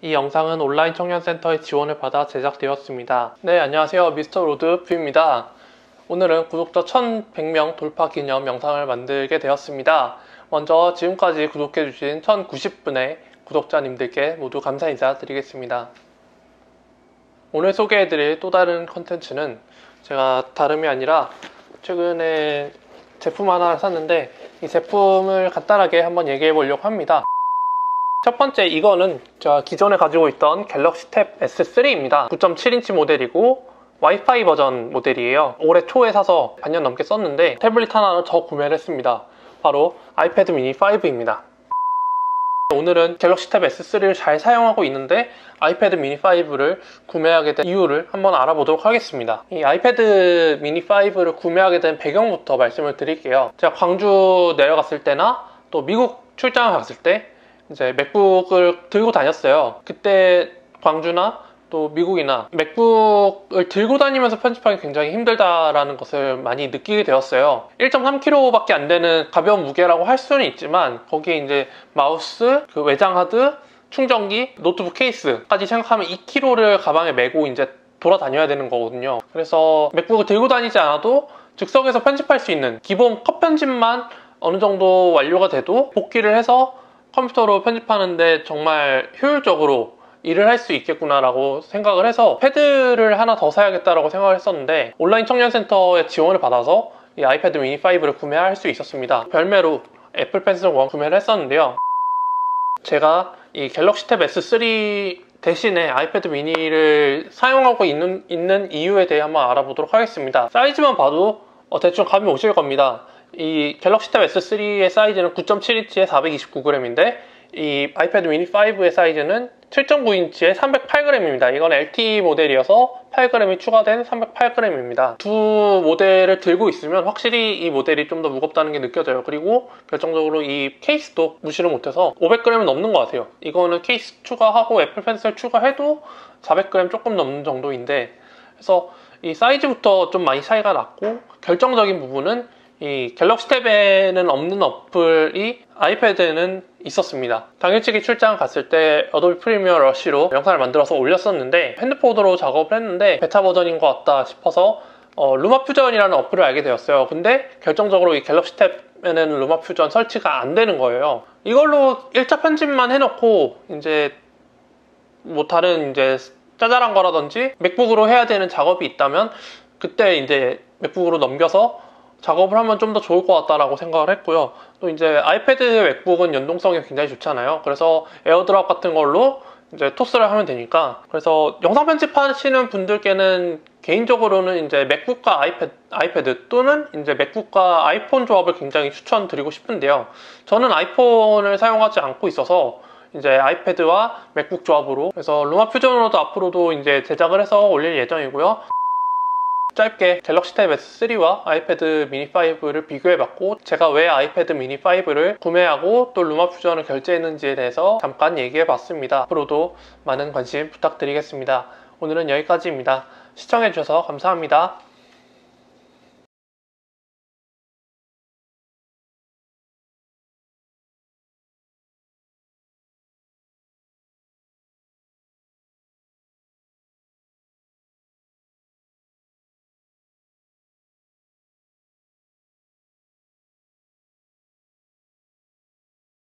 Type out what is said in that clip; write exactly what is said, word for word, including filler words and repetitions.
이 영상은 온라인 청년센터의 지원을 받아 제작되었습니다. 네, 안녕하세요. 미스터 로드 뷰입니다. 오늘은 구독자 천백 명 돌파 기념 영상을 만들게 되었습니다. 먼저 지금까지 구독해주신 천구십 분의 구독자님들께 모두 감사 인사 드리겠습니다. 오늘 소개해드릴 또 다른 컨텐츠는 제가 다름이 아니라 최근에 제품 하나를 샀는데 이 제품을 간단하게 한번 얘기해 보려고 합니다. 첫 번째, 이거는 제가 기존에 가지고 있던 갤럭시 탭 에스 쓰리입니다. 구 점 칠 인치 모델이고 와이파이 버전 모델이에요. 올해 초에 사서 반년 넘게 썼는데 태블릿 하나를 더 구매를 했습니다. 바로 아이패드 미니 파이브입니다. 오늘은 갤럭시 탭 에스 쓰리를 잘 사용하고 있는데 아이패드 미니 파이브를 구매하게 된 이유를 한번 알아보도록 하겠습니다. 이 아이패드 미니 파이브를 구매하게 된 배경부터 말씀을 드릴게요. 제가 광주 내려갔을 때나 또 미국 출장을 갔을 때 이제 맥북을 들고 다녔어요. 그때 광주나 또 미국이나 맥북을 들고 다니면서 편집하기 굉장히 힘들다라는 것을 많이 느끼게 되었어요. 일 점 삼 킬로그램밖에 안 되는 가벼운 무게라고 할 수는 있지만 거기에 이제 마우스, 그 외장 하드, 충전기, 노트북 케이스까지 생각하면 이 킬로그램을 가방에 메고 이제 돌아다녀야 되는 거거든요. 그래서 맥북을 들고 다니지 않아도 즉석에서 편집할 수 있는 기본 컷 편집만 어느 정도 완료가 돼도 복귀를 해서 컴퓨터로 편집하는데 정말 효율적으로 일을 할 수 있겠구나 라고 생각을 해서 패드를 하나 더 사야겠다라고 생각을 했었는데 온라인 청년센터의 지원을 받아서 이 아이패드 미니 파이브를 구매할 수 있었습니다. 별매로 애플 펜슬 원 구매를 했었는데요. 제가 이 갤럭시 탭 에스 쓰리 대신에 아이패드 미니를 사용하고 있는, 있는 이유에 대해 한번 알아보도록 하겠습니다. 사이즈만 봐도 어, 대충 감이 오실 겁니다. 이 갤럭시 탭 에스 쓰리의 사이즈는 구 점 칠 인치에 사백이십구 그램인데 이 아이패드 미니 파이브의 사이즈는 칠 점 구 인치에 삼백팔 그램입니다. 이건 엘티이 모델이어서 팔 그램이 추가된 삼백팔 그램입니다. 두 모델을 들고 있으면 확실히 이 모델이 좀 더 무겁다는 게 느껴져요. 그리고 결정적으로 이 케이스도 무시를 못해서 오백 그램은 넘는 것 같아요. 이거는 케이스 추가하고 애플 펜슬 추가해도 사백 그램 조금 넘는 정도인데, 그래서 이 사이즈부터 좀 많이 차이가 났고, 결정적인 부분은 이 갤럭시 탭에는 없는 어플이 아이패드에는 있었습니다. 당일치기 출장 갔을 때 어도비 프리미어 러쉬로 영상을 만들어서 올렸었는데 핸드폰으로 작업을 했는데 베타 버전인 것 같다 싶어서 어, 루마 퓨전이라는 어플을 알게 되었어요. 근데 결정적으로 이 갤럭시 탭에는 루마 퓨전 설치가 안 되는 거예요. 이걸로 일 차 편집만 해놓고 이제 뭐 다른 이제 짜잘한 거라든지 맥북으로 해야 되는 작업이 있다면 그때 이제 맥북으로 넘겨서 작업을 하면 좀 더 좋을 것 같다라고 생각을 했고요. 또 이제 아이패드 맥북은 연동성이 굉장히 좋잖아요. 그래서 에어드랍 같은 걸로 이제 토스를 하면 되니까, 그래서 영상 편집하시는 분들께는 개인적으로는 이제 맥북과 아이패드, 아이패드 또는 이제 맥북과 아이폰 조합을 굉장히 추천드리고 싶은데요. 저는 아이폰을 사용하지 않고 있어서 이제 아이패드와 맥북 조합으로, 그래서 루마 퓨전으로도 앞으로도 이제 제작을 해서 올릴 예정이고요. 짧게 갤럭시 탭 에스 쓰리와 아이패드 미니 파이브를 비교해봤고 제가 왜 아이패드 미니 파이브를 구매하고 또 루마 퓨전을 결제했는지에 대해서 잠깐 얘기해봤습니다. 앞으로도 많은 관심 부탁드리겠습니다. 오늘은 여기까지입니다. 시청해주셔서 감사합니다.